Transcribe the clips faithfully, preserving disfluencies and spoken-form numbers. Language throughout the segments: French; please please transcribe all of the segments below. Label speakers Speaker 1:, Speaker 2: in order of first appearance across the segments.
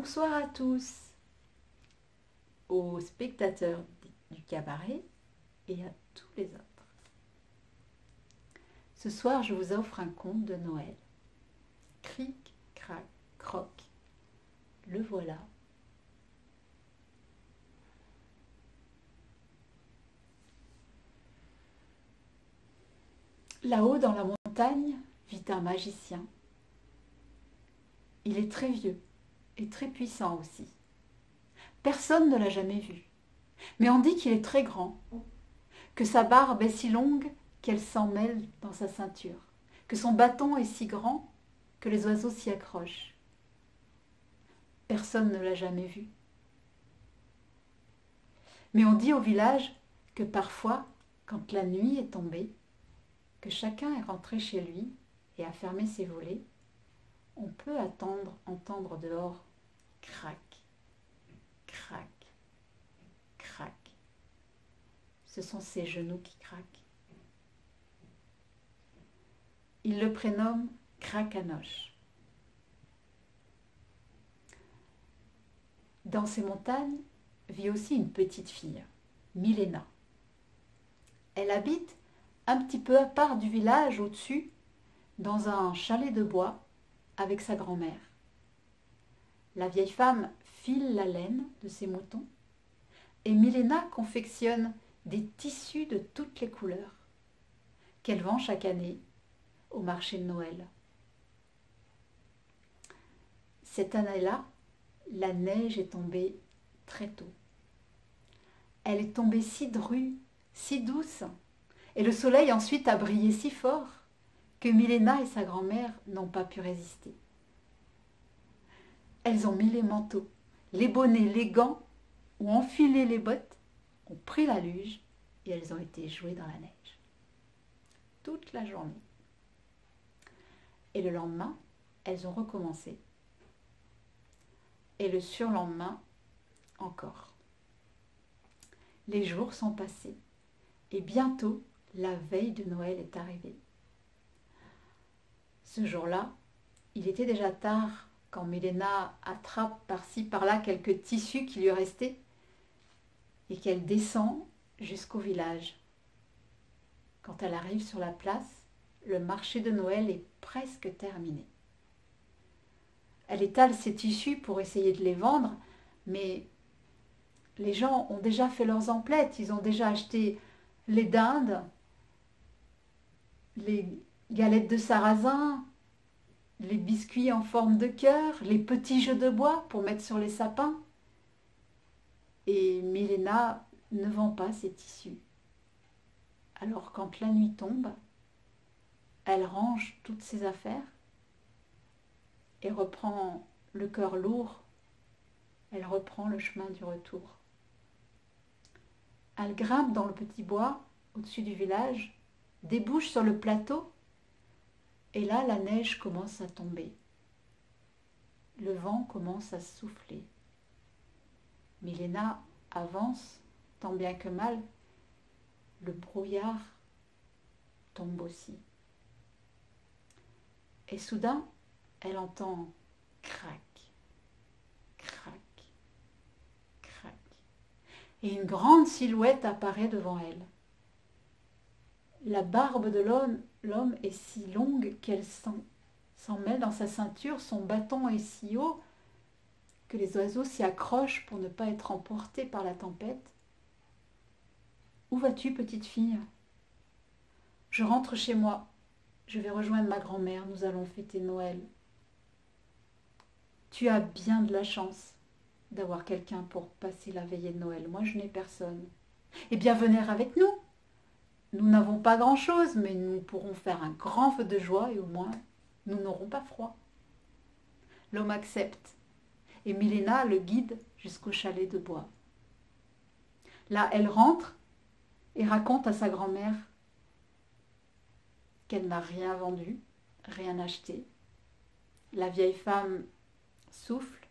Speaker 1: Bonsoir à tous, aux spectateurs du cabaret et à tous les autres. Ce soir, je vous offre un conte de Noël. Cric, crac, croc, le voilà. Là-haut dans la montagne vit un magicien. Il est très vieux et très puissant aussi. Personne ne l'a jamais vu. Mais on dit qu'il est très grand, que sa barbe est si longue qu'elle s'en mêle dans sa ceinture, que son bâton est si grand que les oiseaux s'y accrochent. Personne ne l'a jamais vu. Mais on dit au village que parfois, quand la nuit est tombée, que chacun est rentré chez lui et a fermé ses volets, on peut attendre, entendre dehors crac, crac, crac. Ce sont ses genoux qui craquent. Il le prénomme Cracanoche. Dans ces montagnes vit aussi une petite fille, Milena. Elle habite un petit peu à part du village au-dessus, dans un chalet de bois avec sa grand-mère. La vieille femme file la laine de ses moutons et Milena confectionne des tissus de toutes les couleurs qu'elle vend chaque année au marché de Noël. Cette année-là, la neige est tombée très tôt. Elle est tombée si drue, si douce, et le soleil ensuite a brillé si fort que Milena et sa grand-mère n'ont pas pu résister. Elles ont mis les manteaux, les bonnets, les gants, ont enfilé les bottes, ont pris la luge et elles ont été jouer dans la neige toute la journée. Et le lendemain, elles ont recommencé. Et le surlendemain, encore. Les jours sont passés et bientôt, la veille de Noël est arrivée. Ce jour-là, il était déjà tard quand Milena attrape par-ci par-là quelques tissus qui lui restaient et qu'elle descend jusqu'au village. Quand elle arrive sur la place, le marché de Noël est presque terminé. Elle étale ses tissus pour essayer de les vendre, mais les gens ont déjà fait leurs emplettes, ils ont déjà acheté les dindes, les galettes de sarrasin, les biscuits en forme de cœur, les petits jeux de bois pour mettre sur les sapins. Et Milena ne vend pas ses tissus. Alors quand la nuit tombe, elle range toutes ses affaires et reprend le cœur lourd, elle reprend le chemin du retour. Elle grimpe dans le petit bois au-dessus du village, débouche sur le plateau et là la neige commence à tomber. Le vent commence à souffler. Milena avance tant bien que mal. Le brouillard tombe aussi. Et soudain, elle entend crac, crac, crac. Et une grande silhouette apparaît devant elle. La barbe de l'homme, l'homme est si longue qu'elle s'en, s'en mêle dans sa ceinture, son bâton est si haut que les oiseaux s'y accrochent pour ne pas être emportés par la tempête. Où vas-tu, petite fille ? Je rentre chez moi. Je vais rejoindre ma grand-mère. Nous allons fêter Noël. Tu as bien de la chance d'avoir quelqu'un pour passer la veillée de Noël. Moi, je n'ai personne. Eh bien, venez avec nous. Nous n'avons pas grand-chose, mais nous pourrons faire un grand feu de joie et au moins, nous n'aurons pas froid. L'homme accepte et Milena le guide jusqu'au chalet de bois. Là, elle rentre et raconte à sa grand-mère qu'elle n'a rien vendu, rien acheté. La vieille femme souffle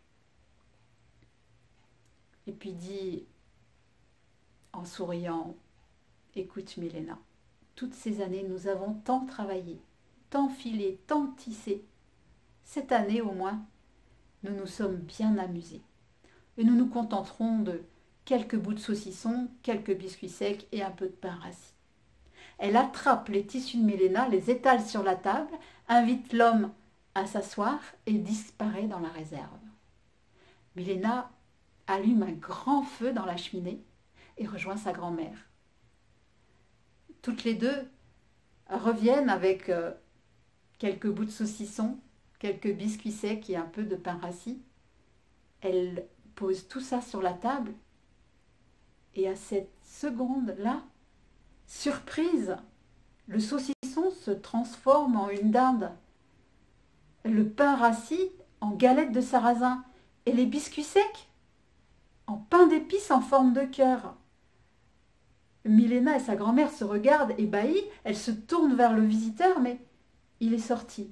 Speaker 1: et puis dit en souriant: écoute Milena, toutes ces années nous avons tant travaillé, tant filé, tant tissé. Cette année au moins, nous nous sommes bien amusés. Et nous nous contenterons de quelques bouts de saucisson, quelques biscuits secs et un peu de pain rassis. Elle attrape les tissus de Milena, les étale sur la table, invite l'homme à s'asseoir et disparaît dans la réserve. Milena allume un grand feu dans la cheminée et rejoint sa grand-mère. Toutes les deux reviennent avec euh, quelques bouts de saucisson, quelques biscuits secs et un peu de pain rassis. Elles posent tout ça sur la table et à cette seconde-là, surprise, le saucisson se transforme en une dinde, le pain rassis en galette de sarrasin et les biscuits secs en pain d'épices en forme de cœur. Milena et sa grand-mère se regardent ébahies, elles se tournent vers le visiteur, mais il est sorti.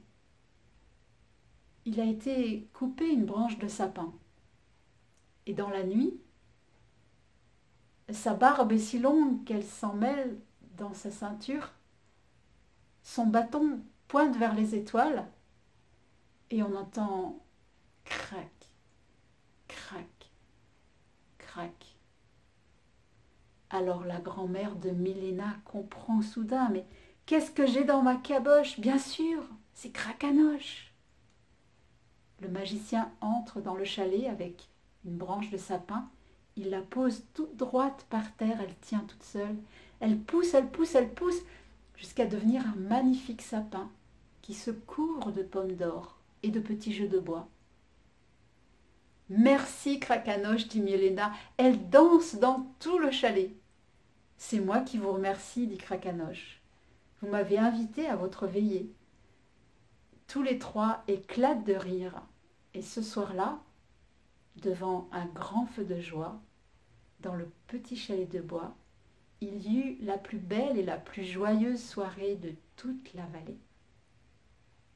Speaker 1: Il a été coupé une branche de sapin. Et dans la nuit, sa barbe est si longue qu'elle s'en mêle dans sa ceinture. Son bâton pointe vers les étoiles et on entend crac, crac, crac. Alors la grand-mère de Milena comprend soudain, mais qu'est-ce que j'ai dans ma caboche? Bien sûr, c'est Craquanoche. Le magicien entre dans le chalet avec une branche de sapin. Il la pose toute droite par terre, elle tient toute seule. Elle pousse, elle pousse, elle pousse, jusqu'à devenir un magnifique sapin qui se couvre de pommes d'or et de petits jeux de bois. Merci Craquanoche, dit Milena, elle danse dans tout le chalet. C'est moi qui vous remercie, dit Craquanoche. Vous m'avez invité à votre veillée. Tous les trois éclatent de rire. Et ce soir-là, devant un grand feu de joie, dans le petit chalet de bois, il y eut la plus belle et la plus joyeuse soirée de toute la vallée.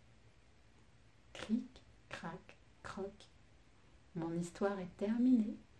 Speaker 1: Cric, crac, croc. Mon histoire est terminée.